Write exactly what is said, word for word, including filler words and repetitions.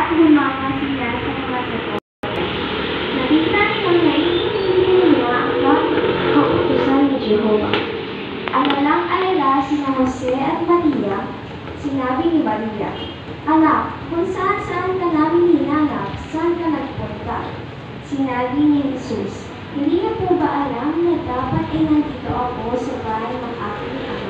lumama sila sa mga sagot. Nakita nilang naiintindihan nila ang bakit kautusan ni Jehovah. Alalang-alala sina Jose at Maria. Sinabi ni Maria, "Anak, kung saan-saan ka namin hinanap, saan ka nagpunta?" Sinabi ni Jesus, "Hindi na po ba alam na dapat ay nandito ako sa bahay ng aking Ama?